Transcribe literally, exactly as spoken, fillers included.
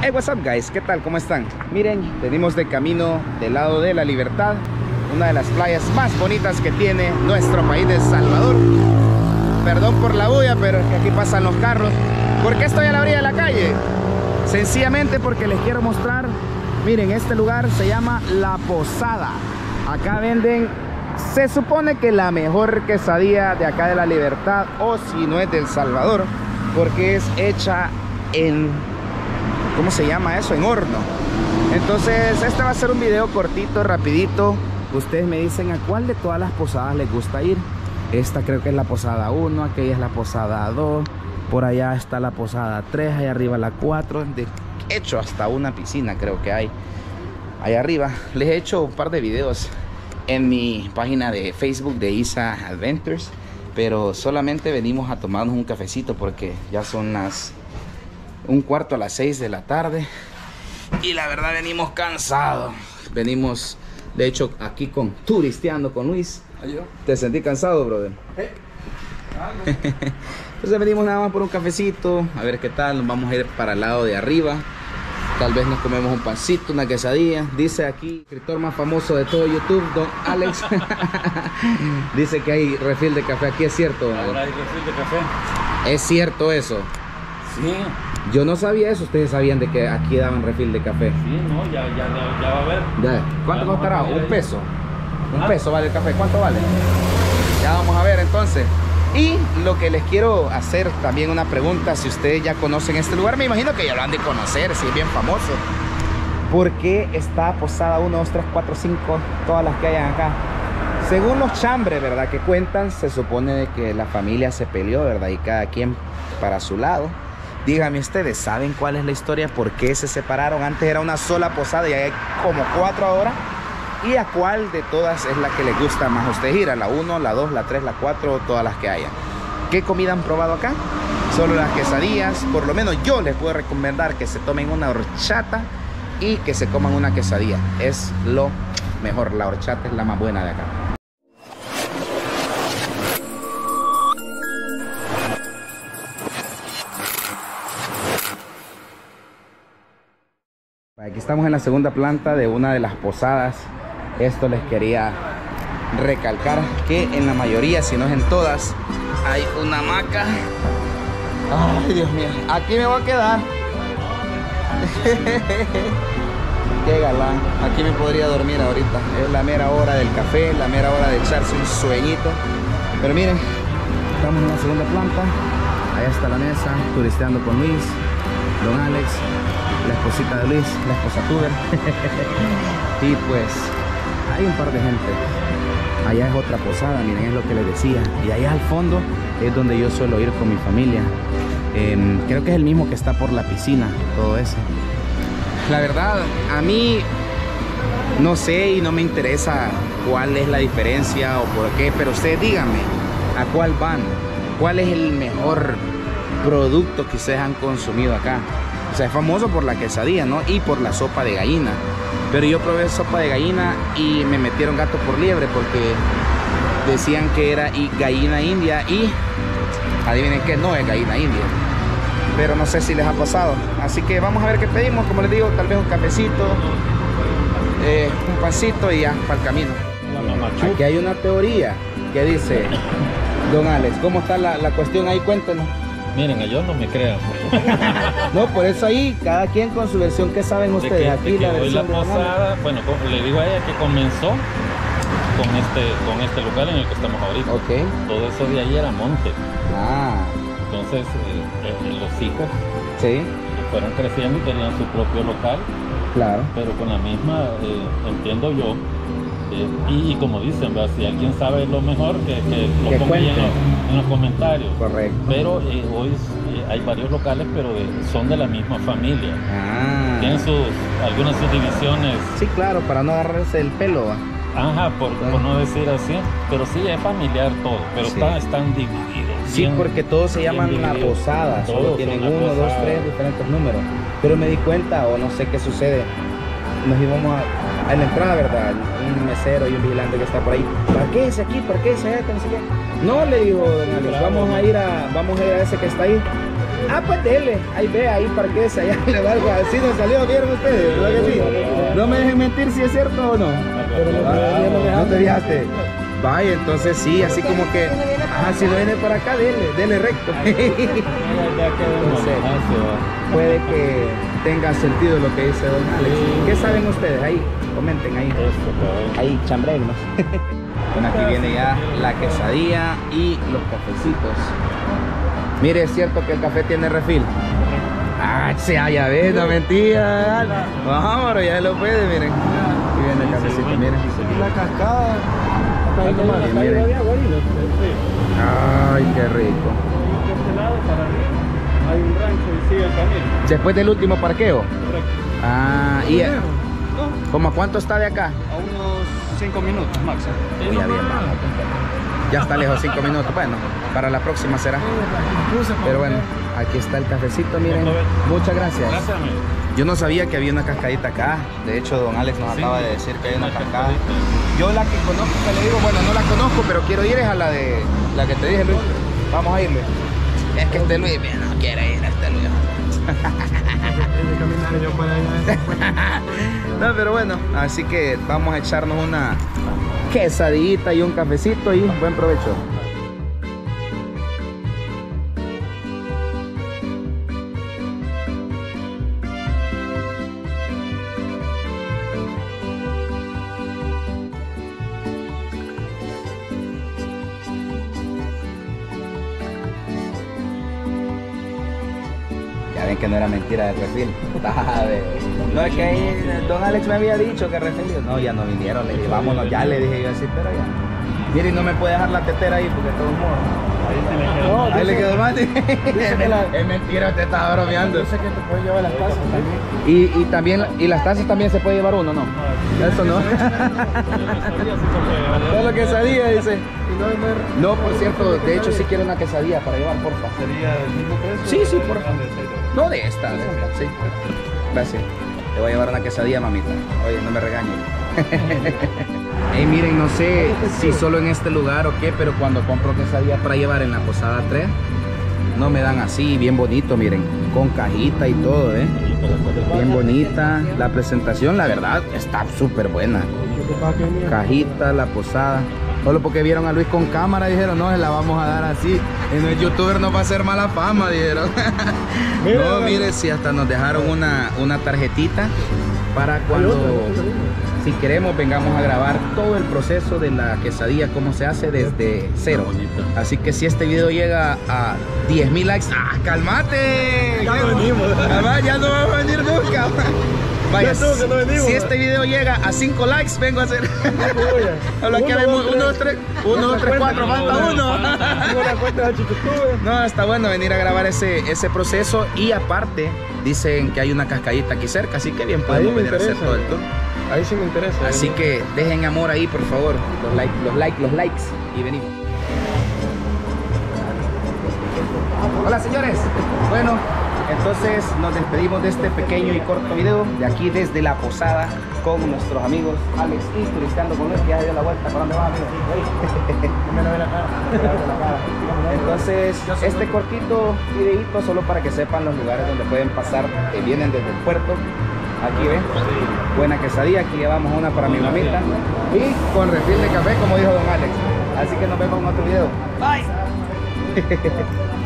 Hey, what's up guys, ¿qué tal? ¿Cómo están? Miren, venimos de camino del lado de La Libertad, una de las playas más bonitas que tiene nuestro país de El Salvador. Perdón por la bulla, pero es que aquí pasan los carros. ¿Por qué estoy a la orilla de la calle? Sencillamente porque les quiero mostrar. Miren, este lugar se llama La Posada. Acá venden, se supone que la mejor quesadilla de acá de La Libertad, o si no es de El Salvador, porque es hecha en, ¿cómo se llama eso? En horno. Entonces este va a ser un video cortito, rapidito. Ustedes me dicen a cuál de todas las posadas les gusta ir. Esta creo que es la posada uno, aquella es la posada dos, por allá está la posada tres, allá arriba la cuatro. De hecho hasta una piscina creo que hay allá arriba. Les he hecho un par de videos en mi página de Facebook de Isa Adventures, pero solamente venimos a tomarnos un cafecito porque ya son las un cuarto a las seis de la tarde y la verdad venimos cansados. Venimos de hecho aquí con turisteando con Luis. ¿Yo? ¿Te sentí cansado, brother? ¿Eh? Entonces venimos nada más por un cafecito, a ver qué tal. Nos vamos a ir para el lado de arriba. Tal vez nos comemos un pancito, una quesadilla. Dice aquí, el escritor más famoso de todo YouTube, Don Alex. Dice que hay refil de café. Aquí es cierto, ¿no? Ahora hay refil de café. ¿Es cierto eso? Sí. Yo no sabía eso. ¿Ustedes sabían de que aquí daban refil de café? Sí, no, ya, ya, ya, ya va a ver. Ya. ¿Cuánto costará? ¿Un peso? Un ¿Ah? peso vale el café. ¿Cuánto vale? Ya vamos a ver entonces. Y lo que les quiero hacer también una pregunta, si ustedes ya conocen este lugar, me imagino que ya lo han de conocer, si es bien famoso. ¿Por qué está posada uno, dos, tres, cuatro, cinco, todas las que hayan acá? Según los chambres, ¿verdad? Que cuentan, se supone de que la familia se peleó, ¿verdad? Y cada quien para su lado. Díganme ustedes, ¿saben cuál es la historia? ¿Por qué se separaron? Antes era una sola posada y hay como cuatro ahora. ¿Y a cuál de todas es la que les gusta más a ustedes ir? ¿A la uno, la dos, la tres, la cuatro o todas las que haya? ¿Qué comida han probado acá? Solo las quesadillas. Por lo menos yo les puedo recomendar que se tomen una horchata y que se coman una quesadilla. Es lo mejor. La horchata es la más buena de acá. Aquí estamos en la segunda planta de una de las posadas. Esto les quería recalcar que en la mayoría, si no es en todas, hay una hamaca. Ay, Dios mío, aquí me voy a quedar. Qué galán, aquí me podría dormir ahorita. Es la mera hora del café, la mera hora de echarse un sueñito. Pero miren, estamos en la segunda planta. Allá está la mesa, turisteando con Luis, Don Alex, la esposita de Luis, la esposa Tuber. Y pues hay un par de gente. Allá es otra posada, miren, es lo que les decía. Y allá al fondo es donde yo suelo ir con mi familia. eh, Creo que es el mismo que está por la piscina, todo eso. La verdad, a mí no sé y no me interesa cuál es la diferencia o por qué, pero ustedes díganme, ¿a cuál van? ¿Cuál es el mejor producto que ustedes han consumido acá? O sea, es famoso por la quesadilla, ¿no? Y por la sopa de gallina. Pero yo probé sopa de gallina y me metieron gato por liebre porque decían que era y gallina india y adivinen qué, no es gallina india. Pero no sé si les ha pasado. Así que vamos a ver qué pedimos. Como les digo, tal vez un cafecito, eh, un pancito y ya para el camino. Aquí hay una teoría que dice, Don Alex, ¿cómo está la, la cuestión ahí? Cuéntenos. Miren, yo no me crean. No, por eso ahí, cada quien con su versión. ¿Qué saben ustedes? Que, aquí que la hoy versión la de posada, bueno, como le digo a ella que comenzó con este, con este local en el que estamos ahorita. Ok. Todo eso de ahí era monte. Ah. Entonces, eh, eh, los hijos Sí. fueron creciendo y tenían su propio local. Claro. Pero con la misma, eh, entiendo yo. Eh, y, y como dicen, ¿verdad? Si alguien sabe lo mejor, que, que lo Que ponga ahí en cuente. los, en los comentarios. Correcto. Pero eh, hoy eh, hay varios locales, pero de- son de la misma familia. Ah. Tienen sus, algunas subdivisiones. Sí, claro, para no agarrarse el pelo. ¿Va? Ajá, por, por no decir así. Pero sí, es familiar todo. Pero Sí. está- están divididos. Sí, bien- porque todos se bien llaman la divididos. posada. Solo Todos tienen son la uno, dos, posada. tres diferentes números. Pero me di cuenta, o no sé qué sucede. Nos íbamos a, a la entrada, ¿verdad? Un mesero y un vigilante que está por ahí. ¿Parquéese aquí? ¿Parquéese allá? Que no sé qué. No, le digo, don Alex, vamos a ir a, vamos a ir a ese que está ahí. Ah, pues dele, ahí ve, ahí parquese, allá le valgo. Así nos salió, ¿vieron ustedes? ¿Verdad que sí? No me dejen mentir si es cierto o no. Ah, no te fijaste. Vaya, entonces sí, así como que, ah, si no viene para acá, dele, dele recto. Entonces, puede que tenga sentido lo que dice don Alex. ¿Qué saben ustedes? Ahí, comenten ahí. Ahí, chambregnos. Bueno, aquí viene ya la quesadilla y los cafecitos. Mire, es cierto que el café tiene refil. Ah, ya ves, no mentira. Vamos, ya lo puede, miren. Aquí viene el cafecito, miren. Y la cascada. Ay, qué rico. Hay un rancho y sigue el camino. Después del último parqueo. Correcto. Ah, y ¿cómo a cuánto está de acá? A unos cinco minutos máximo. Uy, ya bien, vamos. Ya está lejos, cinco minutos. Bueno, para la próxima será. Pero bueno, aquí está el cafecito, miren. Muchas gracias. Gracias, amigo. Yo no sabía que había una cascadita acá. De hecho, don Alex nos Sí, acaba de decir que hay una una cascada. cascadita. Yo la que conozco, que le digo, bueno, no la conozco, pero quiero ir es a la de la que te dije, Luis. Vamos a irle. Es que este Luis, mira, no quiere ir a este Luis. No, pero bueno, así que vamos a echarnos una quesadillita y un cafecito y buen provecho. Ya ven que no era mentira del refil. No, es que ahí don Alex me había dicho que refil. No, ya no vinieron, le dije, vámonos ya, le dije yo así, pero ya. Mire, no me puede dejar la tetera ahí porque de todos modos. Ahí se le quedó. No, Ahí le quedó mal. dice que la- Es mentira, te estaba bromeando. Yo sé que te puedes llevar las tazas también. Y, y también, y las tazas también se puede llevar uno, ¿no? Eso no. Solo quesadilla, dice. Y no hay mer- No, por cierto, de hecho sí quiero una quesadilla para llevar, porfa. ¿Sería del mismo precio? Sí, sí, por favor. No de esta, de esta, sí. Gracias. Le voy a llevar una quesadilla, mamita. Oye, no me regañes. Hey, miren, no sé si solo en este lugar o qué, pero cuando compro quesadilla para llevar en la Posada tres, no me dan así, bien bonito, miren, con cajita y todo, ¿eh? Bien bonita. La presentación, la verdad, está súper buena. Lo que pasa es que mira, Cajita, la posada. Solo porque vieron a Luis con cámara, dijeron, no, se la vamos a dar así. En el youtuber no va a hacer mala fama, dijeron. No, mire, si hasta nos dejaron una, una tarjetita para cuando, si queremos, vengamos a grabar todo el proceso de la quesadilla, cómo se hace desde cero. Así que si este video llega a diez mil likes, ¡ah, cálmate! Ya no venimos. Además, ya no vamos a venir nunca. Vaya, Ya tú, que no venimos. si este video llega a cinco likes, vengo a hacer. Habla que Uno, vemos dos, uno, dos, tres, uno, dos, tres, cuatro, falta uno. tengo la cuenta de Chiquitube. No, está bueno venir a grabar ese, ese proceso y aparte dicen que hay una cascadita aquí cerca, así que bien podemos Ahí me venir a hacer interesa. todo el tour. Ahí sí me interesa. Así que dejen amor ahí, por favor, los likes, los likes, los likes y venimos. Hola, señores. Bueno, entonces nos despedimos de este pequeño y corto video de aquí desde la posada con nuestros amigos Alex y Turisteando con Luis, que ya dio la vuelta. ¿Por dónde va, amigo? Me la ve la cara. Entonces, este cortito videito solo para que sepan los lugares donde pueden pasar, que vienen desde el puerto. Aquí ven, buena quesadilla, aquí llevamos una para mi mamita y con refil de café, como dijo don Alex. Así que nos vemos en otro video. Bye.